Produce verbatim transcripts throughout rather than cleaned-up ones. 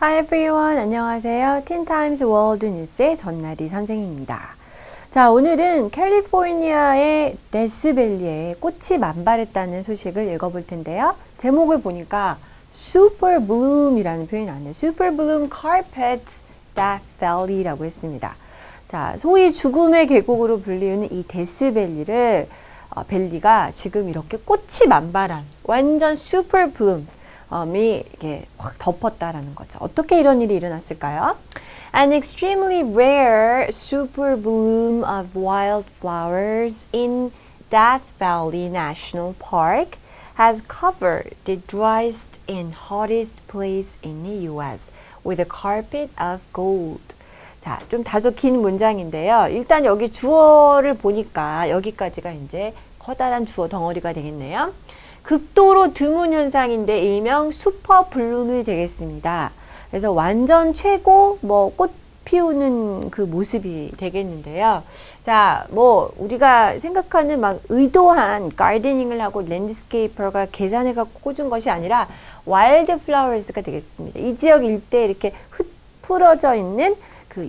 Hi everyone, 안녕하세요. Teen Times World News의 전나리 선생입니다. 자, 오늘은 캘리포니아의 데스밸리에 꽃이 만발했다는 소식을 읽어볼 텐데요. 제목을 보니까 Super Bloom이라는 표현이 나왔네요. Super Bloom Carpets Death Valley라고 했습니다. 자, 소위 죽음의 계곡으로 불리우는 이 데스밸리를 어, 밸리가 지금 이렇게 꽃이 만발한 완전 Super Bloom 이 이게 확 덮었다라는 거죠. 어떻게 이런 일이 일어났을까요? An extremely rare super bloom of wildflowers in Death Valley National Park has covered the driest and hottest place in the U S with a carpet of gold. 자, 좀 다소 긴 문장인데요. 일단 여기 주어를 보니까 여기까지가 이제 커다란 주어 덩어리가 되겠네요. 극도로 드문 현상인데 일명 슈퍼 블룸이 되겠습니다. 그래서 완전 최고 뭐 꽃 피우는 그 모습이 되겠는데요. 자, 뭐 우리가 생각하는 막 의도한 가르데닝을 하고 랜드스케이퍼가 계산해 갖고 꽂은 것이 아니라 와일드 플라워스가 되겠습니다. 이 지역 일대에 이렇게 흩뿌러져 있는 그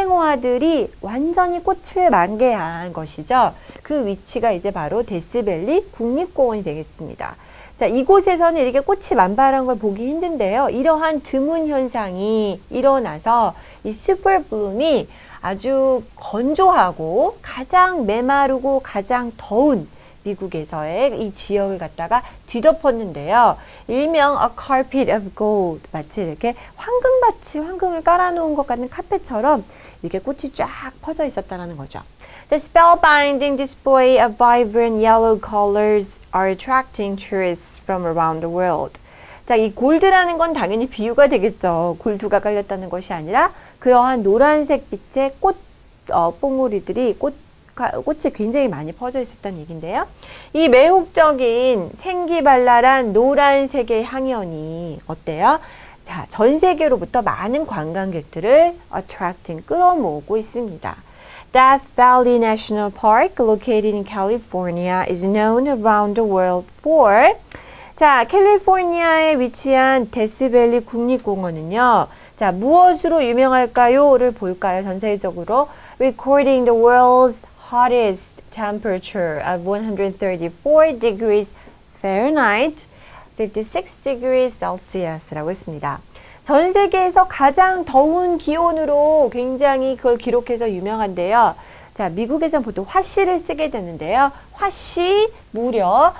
야생화들이 완전히 꽃을 만개한 것이죠. 그 위치가 이제 바로 데스밸리 국립공원이 되겠습니다. 자, 이곳에서는 이렇게 꽃이 만발한 걸 보기 힘든데요. 이러한 드문 현상이 일어나서 이 슈퍼블룸이 아주 건조하고 가장 메마르고 가장 더운 미국에서의 이 지역을 갖다가 뒤덮었는데요. 일명 a carpet of gold, 마치 이렇게 황금밭이 황금을 깔아놓은 것 같은 카펫처럼 이렇게 꽃이 쫙 퍼져 있었다는 거죠. The spellbinding display of vibrant yellow colors are attracting tourists from around the world. 자, 이 골드라는 건 당연히 비유가 되겠죠. 골드가 깔렸다는 것이 아니라 그러한 노란색 빛의 꽃 어, 뽕오리들이 꽃 꽃이 굉장히 많이 퍼져 있었다는 얘기인데요. 이 매혹적인 생기발랄한 노란색의 향연이 어때요? 자, 전 세계로부터 많은 관광객들을 attracting, 끌어모으고 있습니다. Death Valley National Park, located in California, is known around the world for 자, 캘리포니아에 위치한 데스밸리 국립공원은요. 자, 무엇으로 유명할까요?를 볼까요? 전 세계적으로 recording the world's hottest temperature of one hundred thirty-four degrees Fahrenheit, fifty-six degrees Celsius라고 했습니다. 전 세계에서 가장 더운 기온으로 굉장히 그걸 기록해서 유명한데요. 자, 미국에서는 보통 화씨를 쓰게 되는데요. 화씨 무려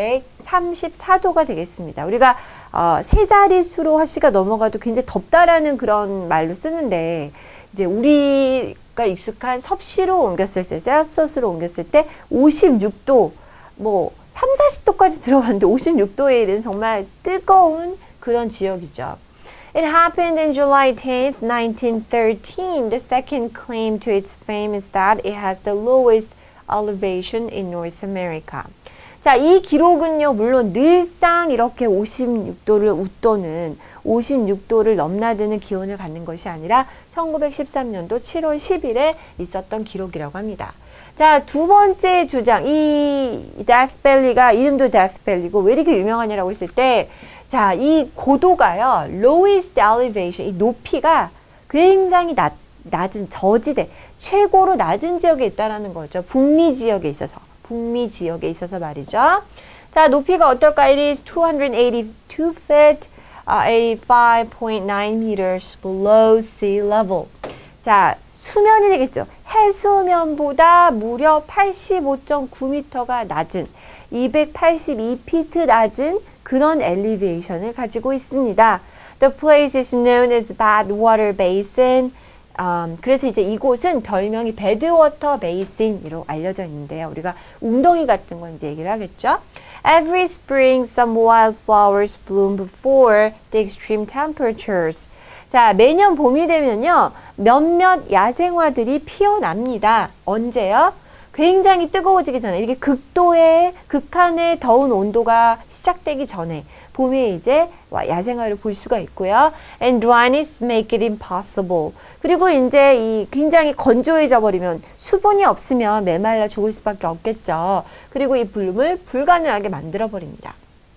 백삼십사 도가 되겠습니다. 우리가 어, 세 자릿수로 화씨가 넘어가도 굉장히 덥다라는 그런 말로 쓰는데 이제 우리가 익숙한 섭씨로 옮겼을 때, 셀시어스로 옮겼을 때 오십육 도, 뭐 삼, 사십 도까지 들어갔는데 오십육 도에 이른 정말 뜨거운 그런 지역이죠. It happened in July tenth, nineteen thirteen. The second claim to its fame is that it has the lowest elevation in North America. 자, 이 기록은요, 물론 늘상 이렇게 오십육 도를 웃도는 오십육 도를 넘나드는 기온을 갖는 것이 아니라 천구백십삼 년도 칠월 십일에 있었던 기록이라고 합니다. 자, 두 번째 주장, 이 데스밸리가 이름도 데스밸리고 왜 이렇게 유명하냐라고 했을 때, 자, 이 고도가요, lowest elevation, 이 높이가 굉장히 낮, 낮은 저지대, 최고로 낮은 지역에 있다라는 거죠. 북미 지역에 있어서. 북미 지역에 있어서 말이죠. 자, 높이가 어떨까? It is two hundred eighty-two feet, uh, eighty-five point nine meters below sea level. 자, 수면이 되겠죠. 해수면보다 무려 팔십오 점 구 미터가 낮은, 이백팔십이 피트 낮은 그런 엘리베이션을 가지고 있습니다. The place is known as Badwater Basin. Um, 그래서 이제 이곳은 별명이 배드워터 베이신으로 알려져 있는데요. 우리가 웅덩이 같은 건 이제 얘기를 하겠죠. Every spring, some wildflowers bloom before the extreme temperatures. 자, 매년 봄이 되면요, 몇몇 야생화들이 피어납니다. 언제요? 굉장히 뜨거워지기 전에, 이렇게 극도의, 극한의 더운 온도가 시작되기 전에 봄에 이제 야생화를 볼 수가 있고요. And dryness make it impossible. 그리고 이제 이 굉장히 건조해져 버리면 수분이 없으면 메말라 죽을 수밖에 없겠죠. 그리고 이 블룸을 불가능하게 만들어 버립니다.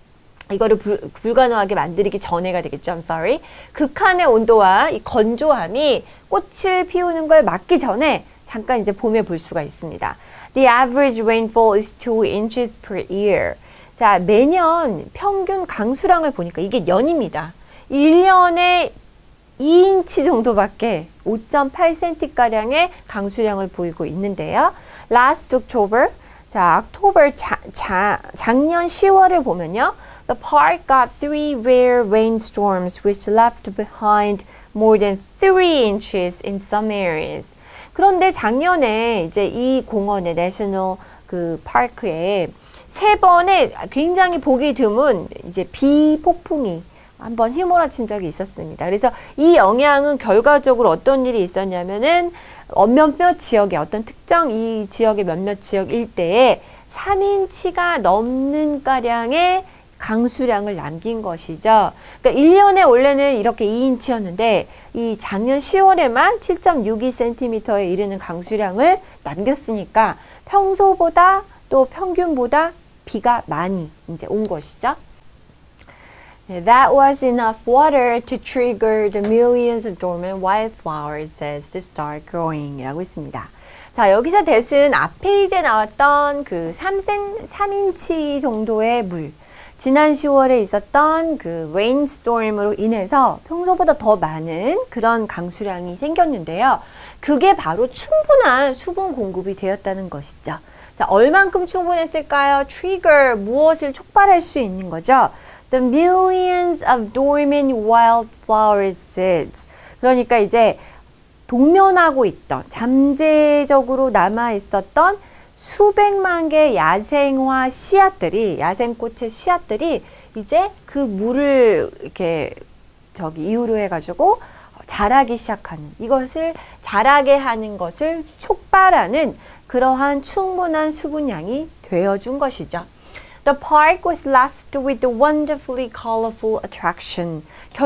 이거를 불, 불가능하게 만들기 전에가 되겠죠. I'm sorry. 극한의 온도와 이 건조함이 꽃을 피우는 걸 막기 전에 잠깐 이제 봄에 볼 수가 있습니다. The average rainfall is two inches per year. 자, 매년 평균 강수량을 보니까 이게 년입니다. 일 년에 이 인치 정도밖에 오 점 팔 센티미터가량의 강수량을 보이고 있는데요. Last October, 자, October 자, 자, 작년 시월을 보면요. The park got three rare rainstorms which left behind more than three inches in some areas. 그런데 작년에 이제 이 공원의 내셔널 그 파크에 세 번의 굉장히 보기 드문 이제 비폭풍이 한번 휘몰아친 적이 있었습니다. 그래서 이 영향은 결과적으로 어떤 일이 있었냐면은 몇몇 지역의 어떤 특정 이 지역의 몇몇 지역 일대에 삼 인치가 넘는 가량의 강수량을 남긴 것이죠. 그러니까 일 년에 원래는 이렇게 이 인치였는데 이 작년 시월에만 칠 점 육이 센티미터에 이르는 강수량을 남겼으니까 평소보다 또 평균보다 비가 많이 이제 온 것이죠. That was enough water to trigger the millions of dormant wildflowers as to start growing 이라고 있습니다. 자, 여기서 that은 앞에 이제 나왔던 그 삼 인치 정도의 물, 지난 시월에 있었던 그 레인스톰으로 인해서 평소보다 더 많은 그런 강수량이 생겼는데요. 그게 바로 충분한 수분 공급이 되었다는 것이죠. 자, 얼만큼 충분했을까요? trigger, 무엇을 촉발할 수 있는 거죠? The millions of dormant wildflower seeds. 그러니까 이제 동면하고 있던, 잠재적으로 남아 있었던 수백만 개의 야생화 씨앗들이, 야생꽃의 씨앗들이 이제 그 물을 이렇게 저기 이유로 해가지고 자라기 시작하는, 이것을 자라게 하는 것을 촉발하는 그러한 충분한 수분량이 되어준 것이죠. The park was left with a wonderfully colorful attraction.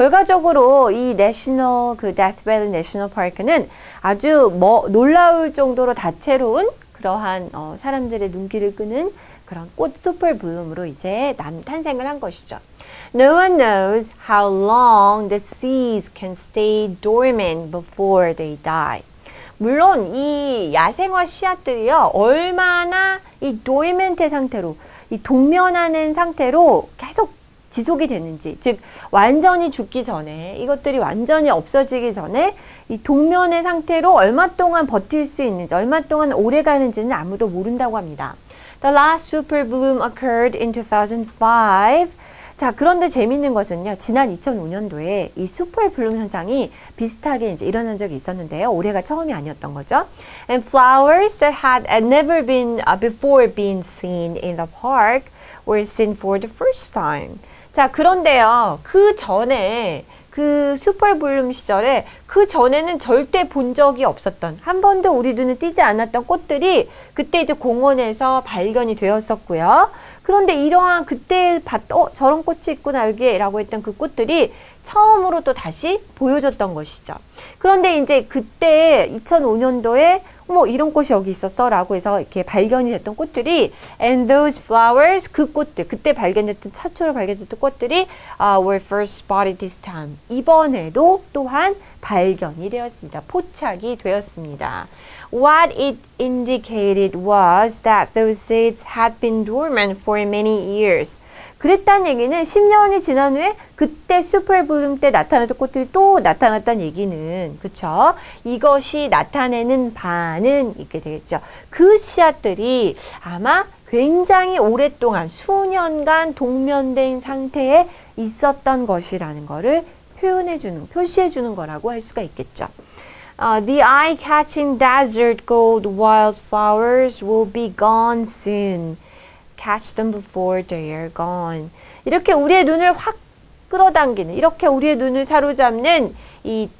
결과적으로 이 내셔널 그 데스밸리 내셔널 파크는 아주 뭐 놀라울 정도로 다채로운 그러한 어, 사람들의 눈길을 끄는 그런 꽃 슈퍼 블룸으로 이제 난 탄생을 한 것이죠. No one knows how long the seeds can stay dormant before they die. 물론 이 야생화 씨앗들이요 얼마나 이 dormant의 상태로 이 동면하는 상태로 계속 지속이 되는지, 즉 완전히 죽기 전에 이것들이 완전히 없어지기 전에 이 동면의 상태로 얼마 동안 버틸 수 있는지, 얼마 동안 오래 가는지는 아무도 모른다고 합니다. The last super bloom occurred in two thousand five. 자, 그런데 재미있는 것은요, 지난 이천오 년도에 이 슈퍼 블룸 현상이 비슷하게 이제 일어난 적이 있었는데요. 올해가 처음이 아니었던 거죠. And flowers that had never been uh, before been seen in the park were seen for the first time. 자, 그런데요, 그 전에 그 슈퍼 블룸 시절에 그 전에는 절대 본 적이 없었던, 한 번도 우리 눈에 띄지 않았던 꽃들이 그때 이제 공원에서 발견이 되었었고요. 그런데 이러한 그때 봤, 어, 저런 꽃이 있구나 여기에 라고 했던 그 꽃들이 처음으로 또 다시 보여줬던 것이죠. 그런데 이제 그때 이천오 년도에 뭐 이런 꽃이 여기 있었어 라고 해서 이렇게 발견이 됐던 꽃들이 and those flowers, 그 꽃들, 그때 발견됐던 최초로 발견됐던 꽃들이 uh, were first spotted this time. 이번에도 또한 발견이 되었습니다. 포착이 되었습니다. What it indicated was that those seeds had been dormant for many years. 그랬다는 얘기는 십 년이 지난 후에 그때 슈퍼 블룸 때 나타났던 꽃들이 또 나타났다는 얘기는, 그쵸? 이것이 나타내는 바는 있게 되겠죠. 그 씨앗들이 아마 굉장히 오랫동안 수년간 동면된 상태에 있었던 것이라는 거를 표현해주는, 표시해주는 거라고 할 수가 있겠죠. Uh, the eye-catching desert gold wildflowers will be gone soon. Catch them before they are gone. 이렇게 우리의 눈을 확 끌어당기는, 이렇게 우리의 눈을 사로잡는 이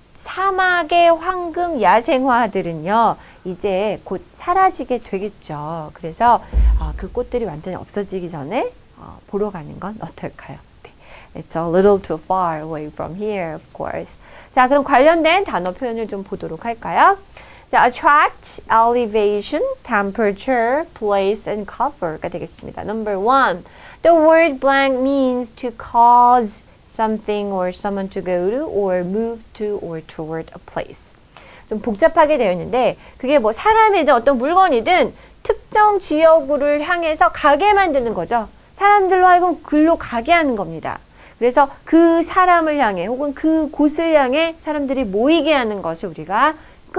사막의 황금 야생화들은요, 이제 곧 사라지게 되겠죠. 그래서 어, 그 꽃들이 완전히 없어지기 전에 어, 보러 가는 건 어떨까요? It's a little too far away from here, of course. 자, 그럼 관련된 단어 표현을 좀 보도록 할까요? 자, attract, elevation, temperature, place, and cover가 되겠습니다. Number one, the word blank means to cause something or someone to go to or move to or toward a place. 좀 복잡하게 되어 있는데 그게 뭐 사람이든 어떤 물건이든 특정 지역으로 향해서 가게 만드는 거죠. 사람들로 하여금 글로 가게 하는 겁니다. 그래서 그 사람을 향해 혹은 그 곳을 향해 사람들이 모이게 하는 것을 우리가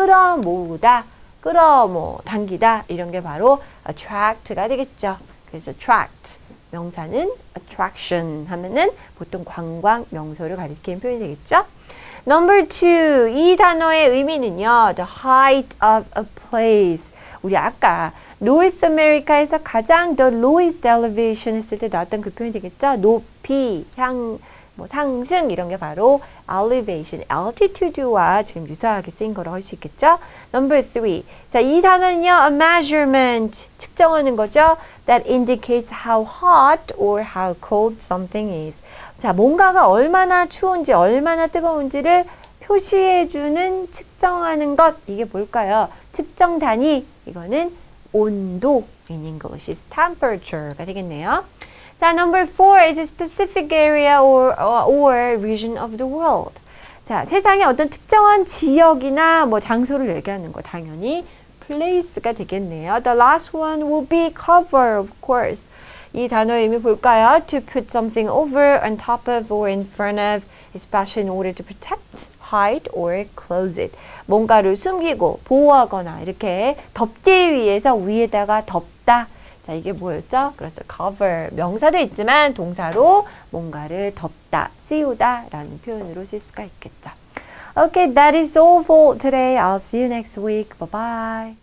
끌어모으다, 끌어 뭐 당기다 이런 게 바로 attract가 되겠죠. 그래서 attract 명사는 attraction 하면은 보통 관광 명소를 가리키는 표현이 되겠죠. Number two, 이 단어의 의미는요, the height of a place. 우리 아까 North America에서 가장 the lowest elevation 했을 때 나왔던 그 표현이 되겠죠? 높이, 향, 뭐 상승 이런 게 바로 elevation, altitude와 지금 유사하게 쓰인 거라고 할 수 있겠죠? Number three. 자, 이 단어는요, a measurement, 측정하는 거죠? That indicates how hot or how cold something is. 자, 뭔가가 얼마나 추운지, 얼마나 뜨거운지를 표시해주는, 측정하는 것, 이게 뭘까요? 측정 단위, 이거는 온도, in English is temperature가 되겠네요. 자, number four is a specific area or, or region of the world. 자, 세상의 어떤 특정한 지역이나 뭐 장소를 얘기하는 거 당연히 place가 되겠네요. The last one will be cover, of course. 이 단어의 의미 볼까요? To put something over, on top of, or in front of, especially in order to protect, hide, or close it. 뭔가를 숨기고 보호하거나 이렇게 덮기 위해서 위에다가 덮다. 자, 이게 뭐였죠? 그렇죠. cover. 명사도 있지만 동사로 뭔가를 덮다, 씌우다 라는 표현으로 쓸 수가 있겠죠. Okay, that is all for today. I'll see you next week. Bye-bye.